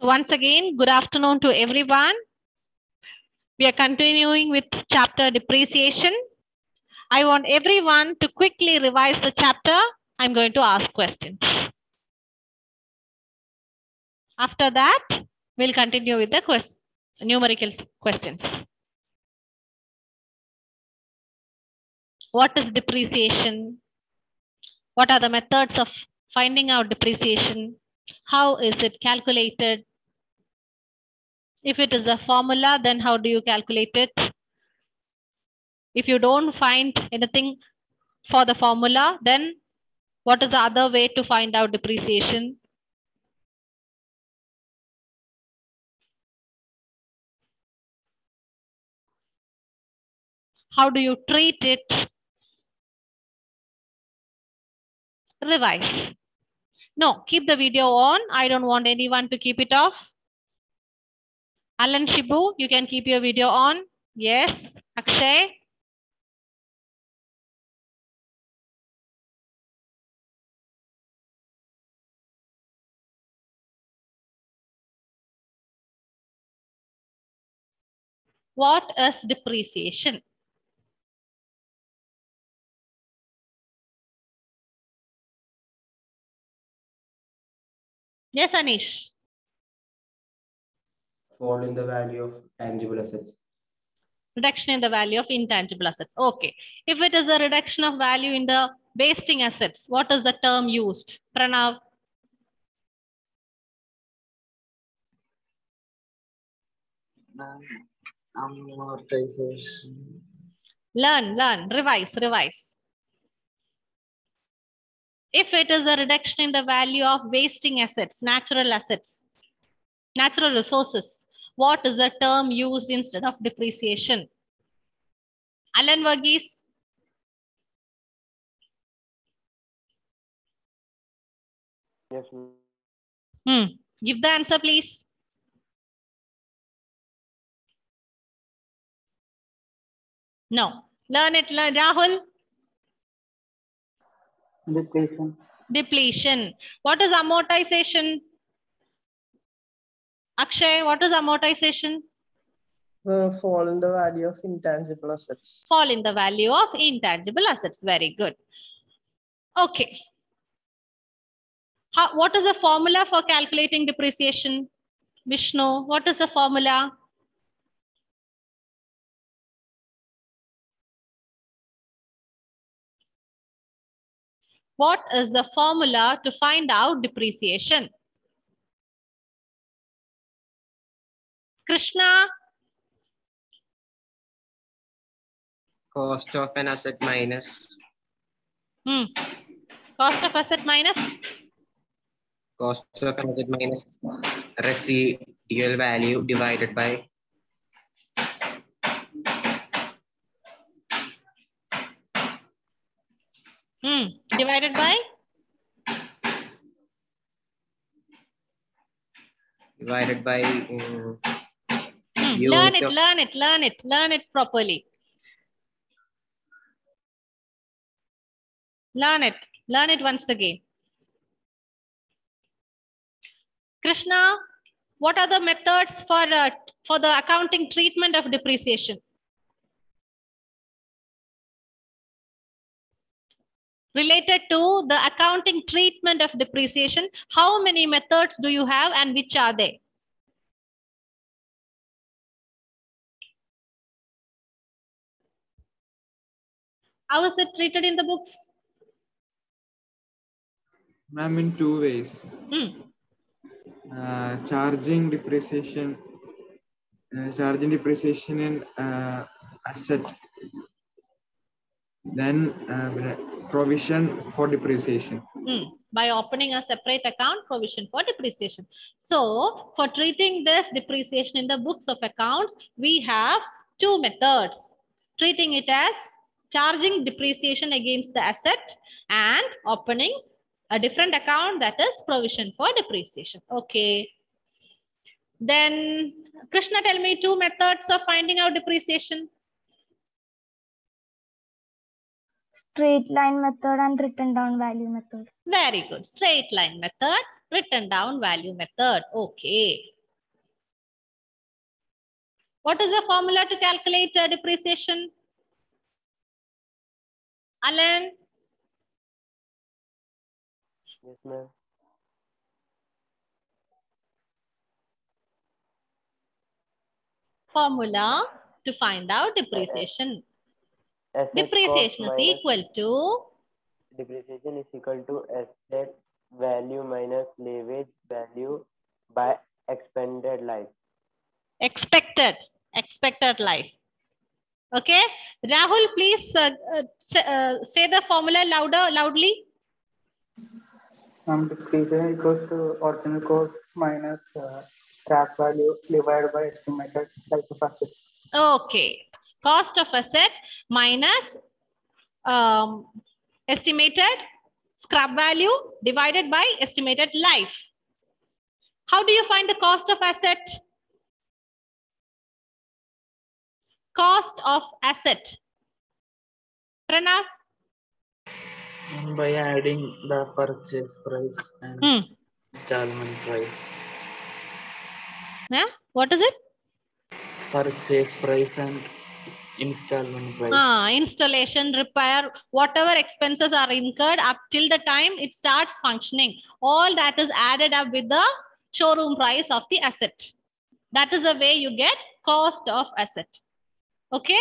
Once again, good afternoon to everyone. We are continuing with chapter depreciation. I want everyone to quickly revise the chapter. I'm going to ask questions. After that, we'll continue with the numerical questions. What is depreciation? What are the methods of finding out depreciation? How is it calculated? If it is a formula, then how do you calculate it? If you don't find anything for the formula, then what is the other way to find out depreciation? How do you treat it? Revise. No, keep the video on. I don't want anyone to keep it off. Alan Shibu, you can keep your video on. Yes. Akshay. What is depreciation? Yes, Anish. Fall in the value of tangible assets. Reduction in the value of intangible assets. Okay. If it is a reduction of value in the wasting assets, what is the term used? Pranav. Amortization. Learn, revise. If it is a reduction in the value of wasting assets, natural resources, what is the term used instead of depreciation? Alan Verghese. Yes. Give the answer, please. No. Learn it, Rahul. Depletion. What is amortization? Akshay, what is amortization? Fall in the value of intangible assets. Fall in the value of intangible assets. Very good. Okay. What is the formula for calculating depreciation? Vishnu, what is the formula? What is the formula to find out depreciation? Krishna? Cost of an asset minus. Cost of asset minus? Cost of an asset minus residual value divided by. Divided by? Divided by. Learn it properly. Learn it once again. Krishna, what are the methods for the accounting treatment of depreciation? Related to the accounting treatment of depreciation, how many methods do you have and which are they? How is it treated in the books? Ma'am, in two ways. Charging depreciation in asset, then provision for depreciation. By opening a separate account, provision for depreciation. So for treating this depreciation in the books of accounts, we have two methods. Treating it as charging depreciation against the asset and opening a different account, that is provision for depreciation. Okay. Then Krishna, tell me two methods of finding out depreciation. Straight line method and written down value method. Very good. Straight line method, written down value method. Okay. What is the formula to calculate depreciation? Alan? Yes, ma'am. Formula to find out depreciation. Asset Depreciation cost is minus equal to depreciation is equal to asset value minus leverage value by expended life. expected life. Okay, Rahul, please say the formula loudly. Depreciation equals to original cost minus scrap value divided by estimated life of asset. Okay, cost of asset minus estimated scrap value divided by estimated life. How do you find the cost of asset? Cost of asset. Pranav? By adding the purchase price and installment price. Yeah? What is it? Purchase price and installment price. Installation, repair, whatever expenses are incurred up till the time it starts functioning. All that is added up with the showroom price of the asset. That is the way you get cost of asset. Okay?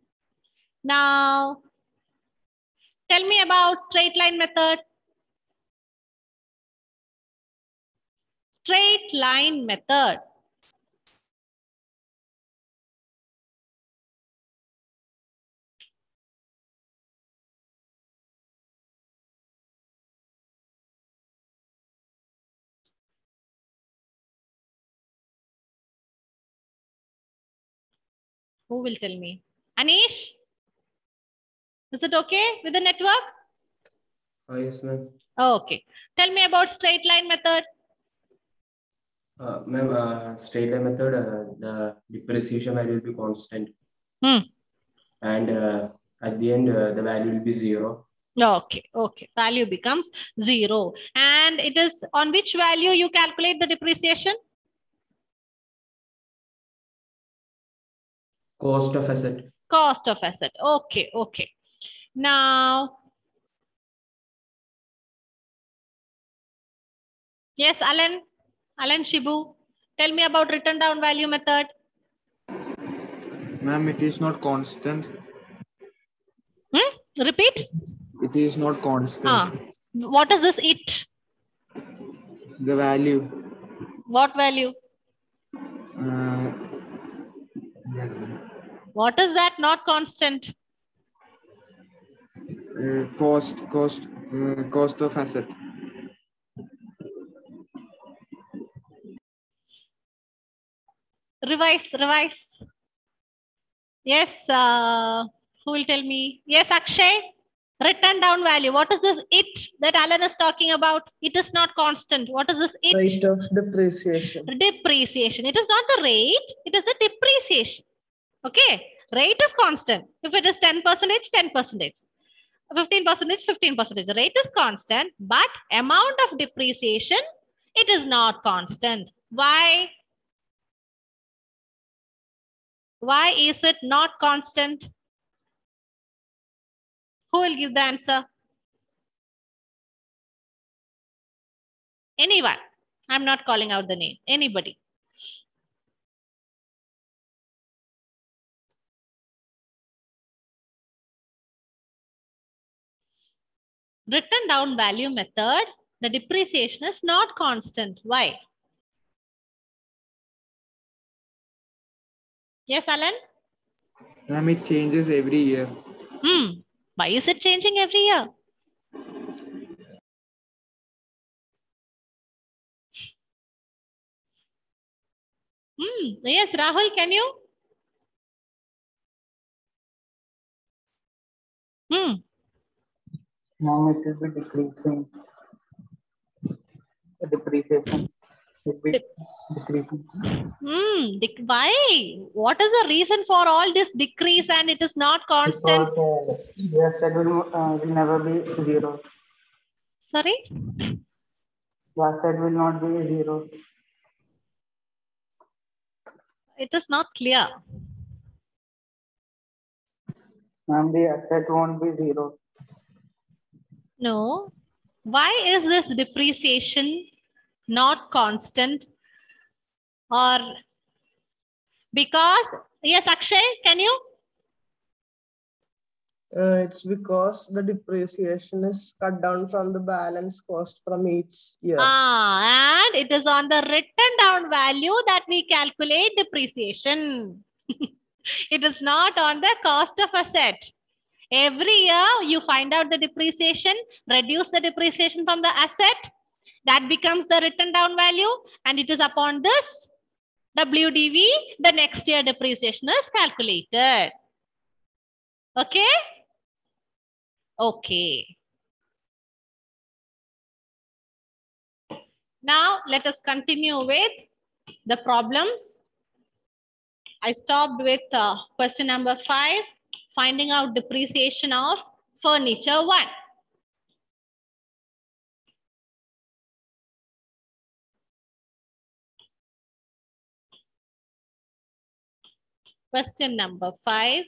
Now, tell me about straight line method. Straight line method. Who will tell me? Anish? Is it okay with the network? Oh, yes, ma'am. Okay. Tell me about straight line method. Ma'am, straight line method, the depreciation value will be constant. And at the end, the value will be 0. Okay. Value becomes 0. And it is on which value you calculate the depreciation? Cost of asset. Cost of asset. Okay. Now, yes, Alan Shibu, tell me about written down value method. Ma'am, it is not constant. Repeat. It is not constant. What is this it? The value. What value? What is that not constant? Cost of asset. Revise. Yes, who will tell me? Yes, Akshay. Written down value. What is this it that Alan is talking about? It is not constant. What is this it? Rate of depreciation. Depreciation. It is not the rate. It is the depreciation. Okay. Rate is constant. If it is 10%, 10%. 15%, 15%. The rate is constant, but amount of depreciation, it is not constant. Why? Why is it not constant? Who will give the answer? Anyone? I'm not calling out the name. Anybody? Written down value method, the depreciation is not constant. Why? Yes, Alan? Ma'am, it changes every year. Why is it changing every year? Yes, Rahul, can you? Now it will be decreasing. The depreciation will be decreasing. Why? What is the reason for all this decrease and it is not constant? Because the asset will never be 0. Sorry? The asset will not be 0. It is not clear. Ma'am, the asset won't be 0. No. Why is this depreciation not constant? Or because, yes, Akshay, can you? It's because the depreciation is cut down from the balance cost from each year. And it is on the written down value that we calculate depreciation. It is not on the cost of asset. Every year you find out the depreciation, reduce the depreciation from the asset, that becomes the written down value, and it is upon this WDV the next year depreciation is calculated. Okay? Okay. Now let us continue with the problems. I stopped with question number 5, finding out depreciation of furniture 1. Question number 5.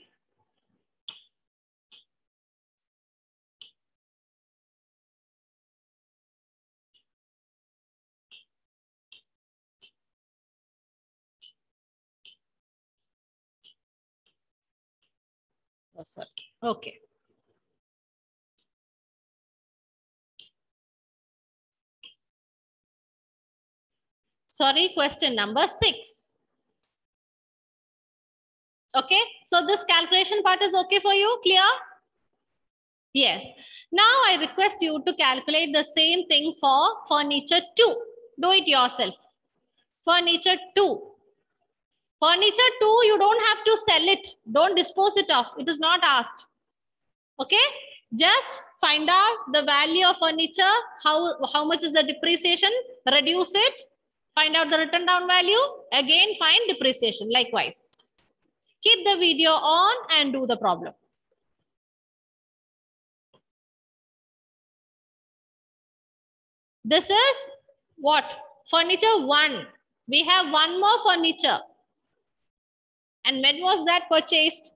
Oh, sorry. Okay. Sorry, question number 6. Okay, so this calculation part is okay for you? Clear? Yes. Now I request you to calculate the same thing for furniture 2. Do it yourself. Furniture 2. Furniture 2, you don't have to sell it. Don't dispose it off. It is not asked. Okay? Just find out the value of furniture. How much is the depreciation? Reduce it. Find out the written down value. Again, find depreciation. Likewise. Keep the video on and do the problem. This is what? Furniture 1. We have one more furniture. And when was that purchased?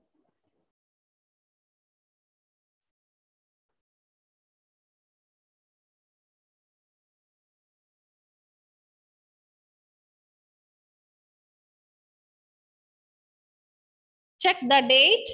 Check the date.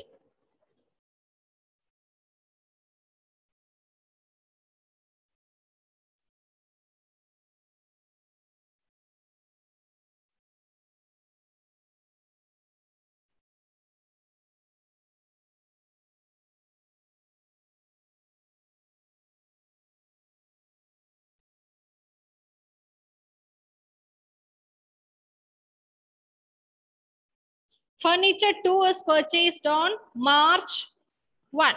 Furniture 2 is purchased on March 1.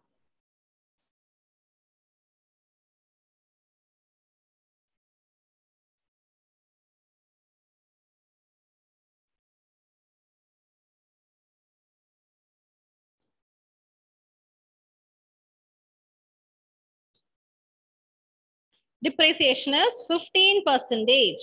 Depreciation is 15%.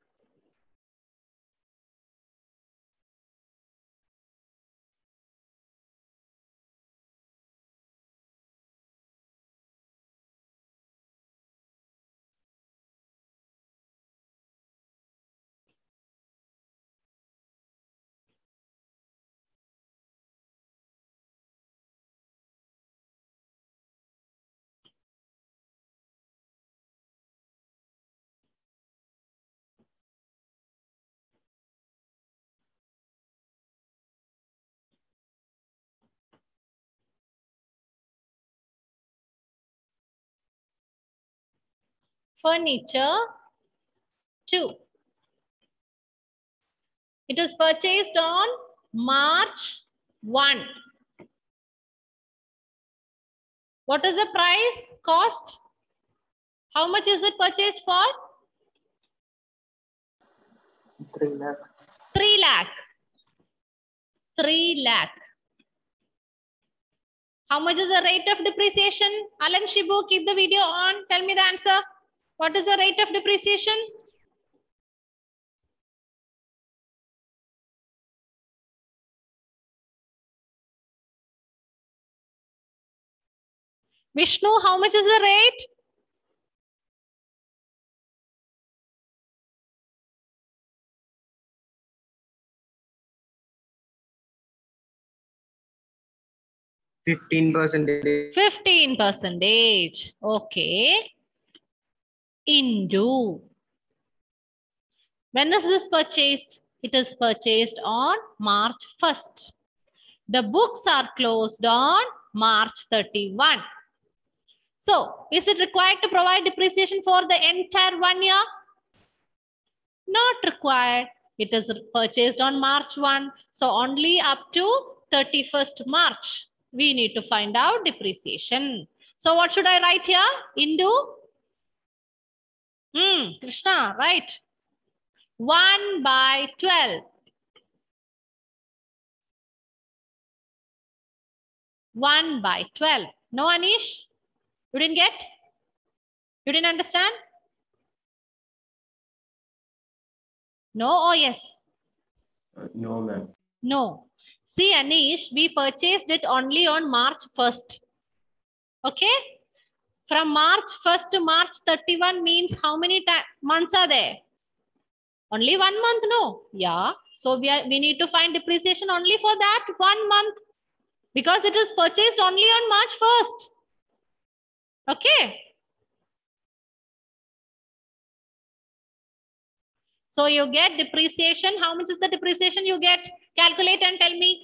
Furniture 2. It was purchased on March 1. What is the price? Cost? How much is it purchased for? 3 lakh. 3 lakh. 3 lakh. How much is the rate of depreciation? Alan Shibu, keep the video on. Tell me the answer. What is the rate of depreciation? Vishnu, how much is the rate? %15. 15%. Okay. Into. When is this purchased? It is purchased on March 1st. The books are closed on March 31. So, is it required to provide depreciation for the entire 1 year? Not required. It is purchased on March 1. So, only up to 31st March, we need to find out depreciation. So, what should I write here? Into? Krishna, right. 1/12. 1/12. No, Anish? You didn't get? You didn't understand? No or yes? No, ma'am. No. See, Anish, we purchased it only on March 1st. Okay? From March 1st to March 31 means how many months are there? Only 1 month, no? Yeah. So we need to find depreciation only for that 1 month because it is purchased only on March 1st. Okay? So you get depreciation. How much is the depreciation you get? Calculate and tell me.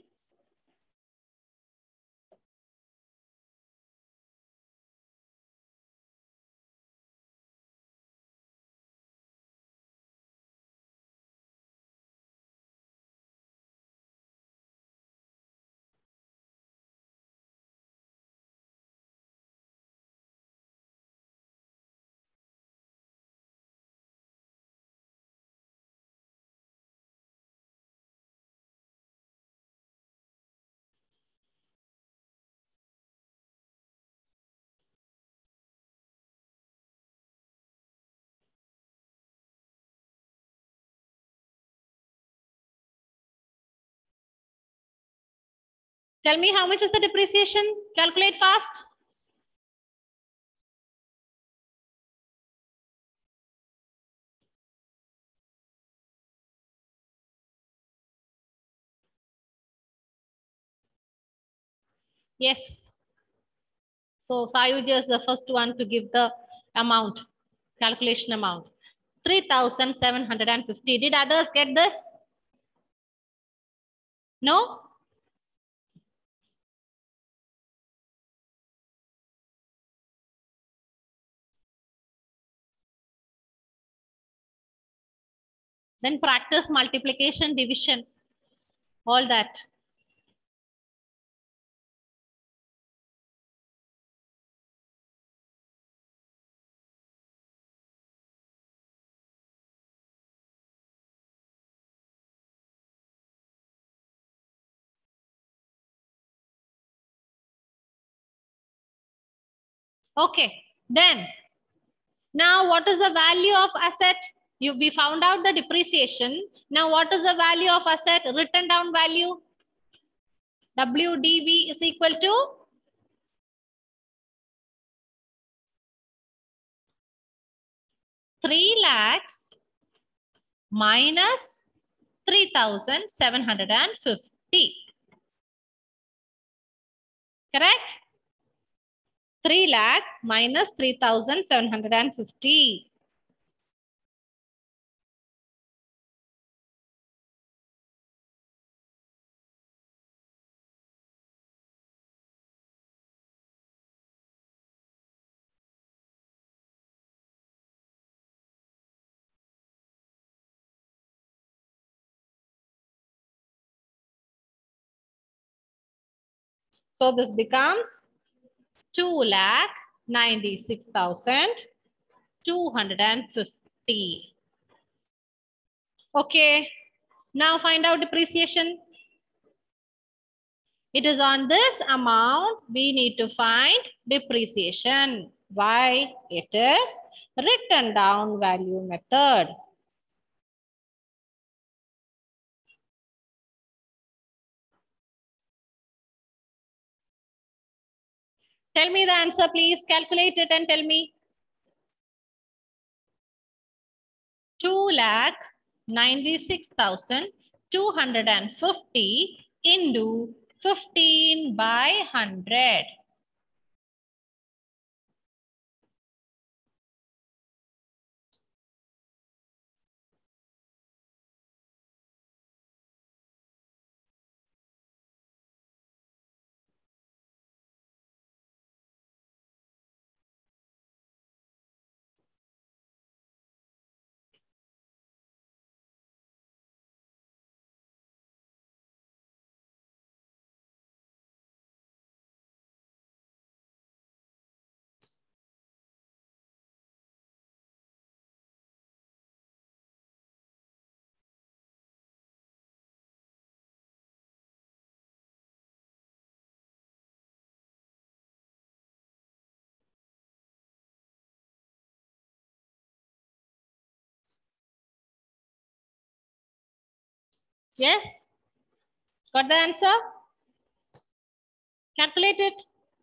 Tell me how much is the depreciation? Calculate fast. Yes. So Sayuj is the first one to give the amount, calculation amount. 3,750. Did others get this? No? Then practice multiplication, division, all that. Okay, then now what is the value of asset? We found out the depreciation. Now what is the value of asset? Written down value. WDV is equal to 3 lakhs minus 3,750. Correct? 3 lakh minus 3,750. So this becomes 2,96,250. Okay. Now find out depreciation. It is on this amount we need to find depreciation. Why? It is written down value method. Tell me the answer, please. Calculate it and tell me. 2,96,250 into 15 by 100. Yes? Got the answer? Calculate it.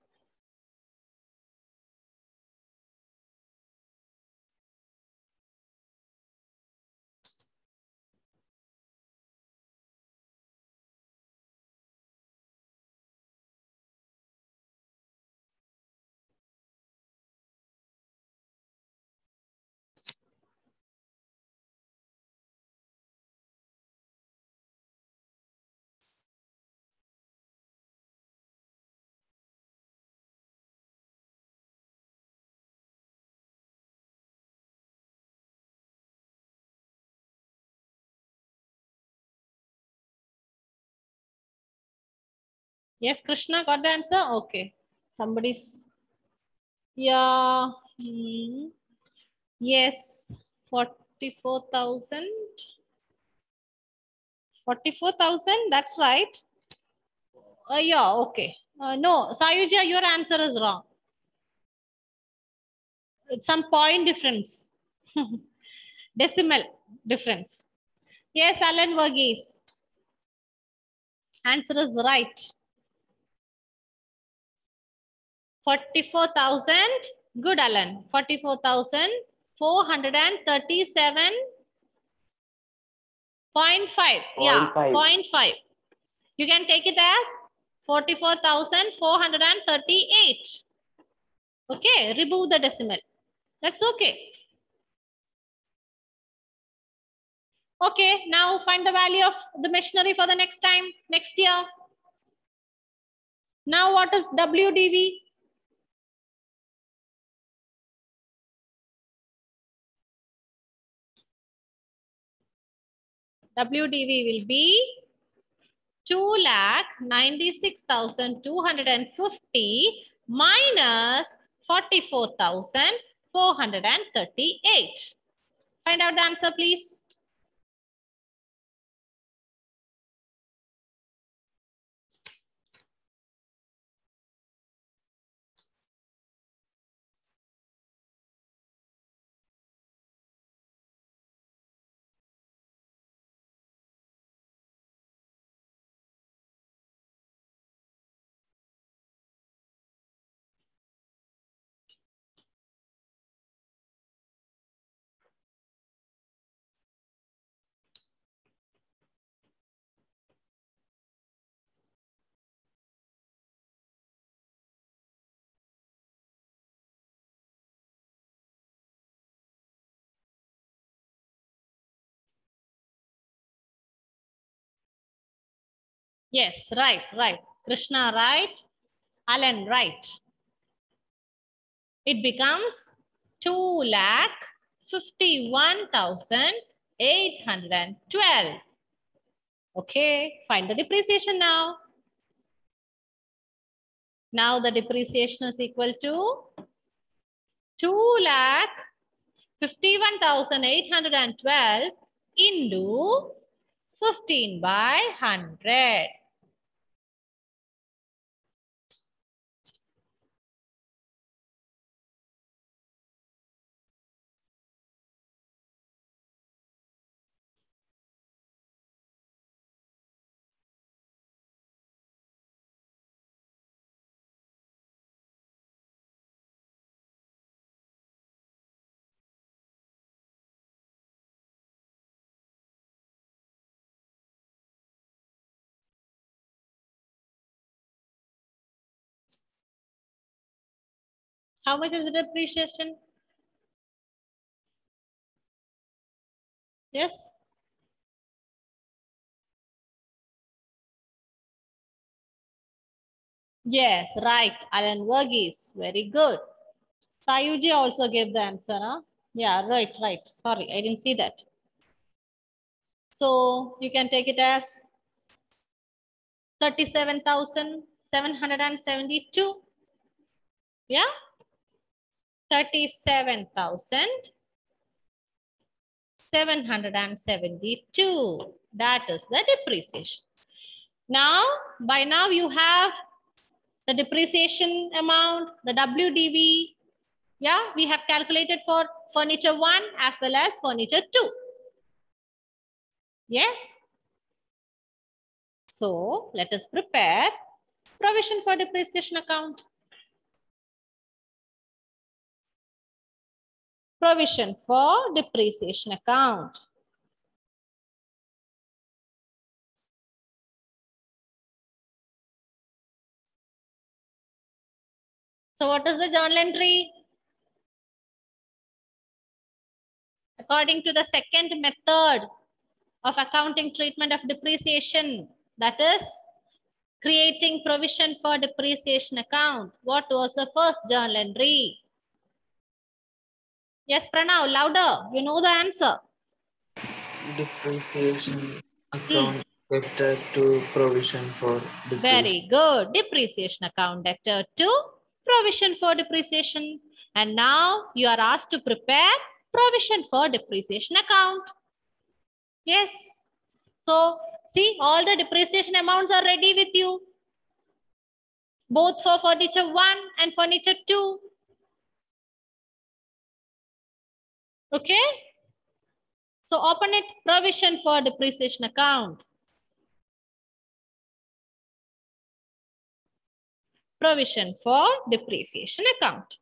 Yes, Krishna, got the answer? Okay. Somebody's... Yeah. Yes. 44,000. 44,000, that's right. Yeah, okay. No, Sayuja, your answer is wrong. It's some point difference. Decimal difference. Yes, Alan Verghese. Answer is right. 44,000. Good, Alan. 44,437.5. Yeah, 0.5. You can take it as 44,438. Okay, remove the decimal. That's okay. Okay, now find the value of the machinery for the next time, next year. Now what is WDV? WDV will be 2,96,250 minus 44,438. Find out the answer, please. Yes, right. Krishna, right. Alan, right. It becomes 2,51,812. Okay, find the depreciation now. Now the depreciation is equal to 2,51,812 into 15 by 100. How much is the depreciation? Yes. Yes, right. Alan Verghese. Very good. Sayuji also gave the answer. Huh? Yeah, right, right. Sorry, I didn't see that. So you can take it as 37,772. Yeah? 37,772. That is the depreciation. Now, by now you have the depreciation amount, the WDV. Yeah, we have calculated for furniture 1 as well as furniture 2. Yes. So let us prepare provision for depreciation account. Provision for depreciation account. So what is the journal entry? According to the second method of accounting treatment of depreciation, that is creating provision for depreciation account. What was the first journal entry? Yes, Pranav, louder. You know the answer. Depreciation account debtor to provision for depreciation. Very good. Depreciation account debtor to provision for depreciation. And now you are asked to prepare provision for depreciation account. Yes. So see, all the depreciation amounts are ready with you. Both for furniture 1 and furniture 2. Okay. So open it, provision for depreciation account. Provision for depreciation account.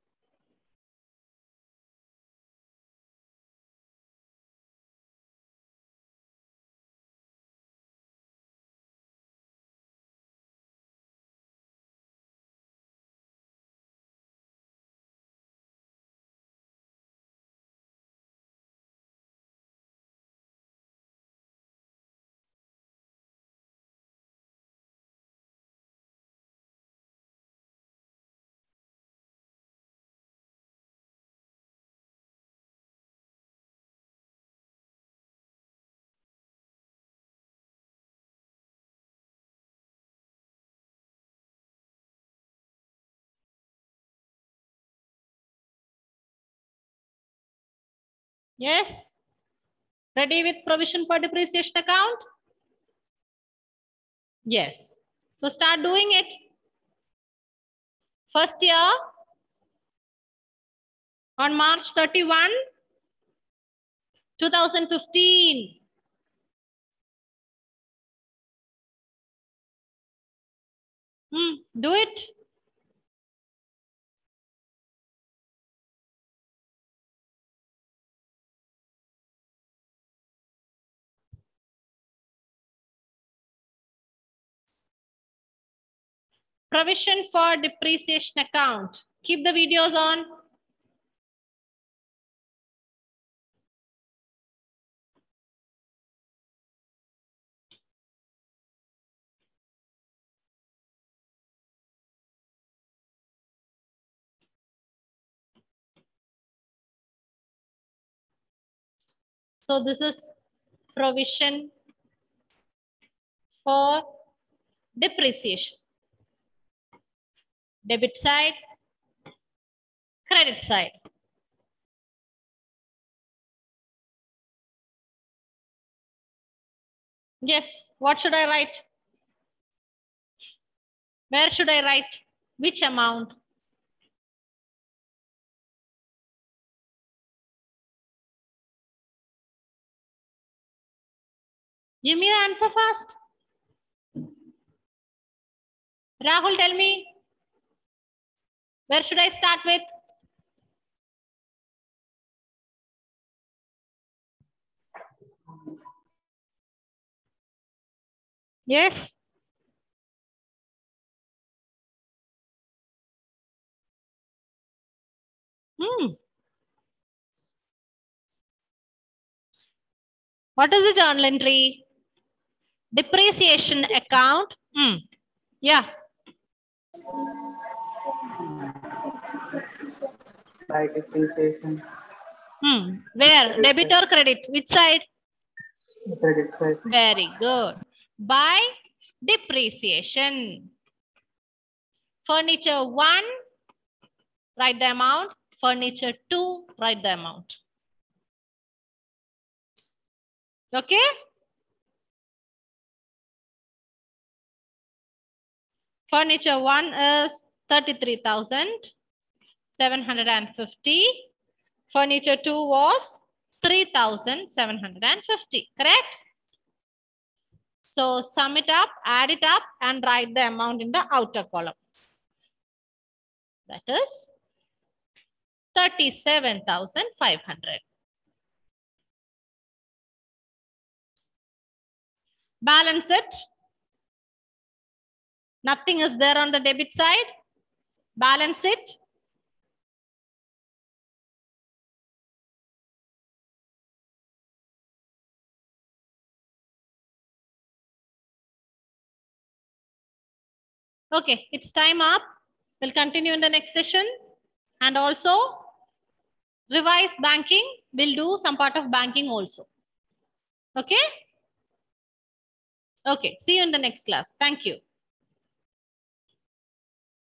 Yes. Ready with provision for depreciation account? Yes. So start doing it. First year on March 31, 2015. Do it. Provision for depreciation account. Keep the videos on. So this is provision for depreciation. Debit side, credit side. Yes, what should I write? Where should I write? Which amount? Give me the answer fast. Rahul, tell me. Where should I start with? Yes. What is the journal entry? Depreciation account. Yeah. By depreciation. Where? Debit or credit? Which side? Credit side. Very good. By depreciation. Furniture 1, write the amount. Furniture 2, write the amount. Okay? Furniture 1 is 33,750. Furniture 2 was 3,750. Correct? So sum it up, add it up, and write the amount in the outer column. That is 37,500. Balance it. Nothing is there on the debit side. Balance it. Okay, it's time up. We'll continue in the next session. And also, revise banking. We'll do some part of banking also. Okay? Okay, see you in the next class. Thank you.